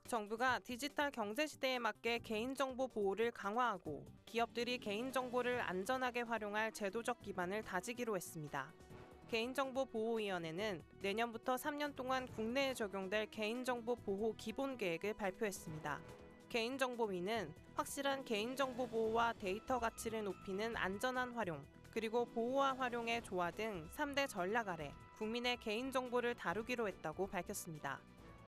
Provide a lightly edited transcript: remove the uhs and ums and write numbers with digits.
정부가 디지털 경제 시대에 맞게 개인정보 보호를 강화하고 기업들이 개인정보를 안전하게 활용할 제도적 기반을 다지기로 했습니다. 개인정보보호위원회는 내년부터 3년 동안 국내에 적용될 개인정보 보호 기본계획을 발표했습니다. 개인정보위는 확실한 개인정보 보호와 데이터 가치를 높이는 안전한 활용, 그리고 보호와 활용의 조화 등 3대 전략 아래 국민의 개인정보를 다루기로 했다고 밝혔습니다.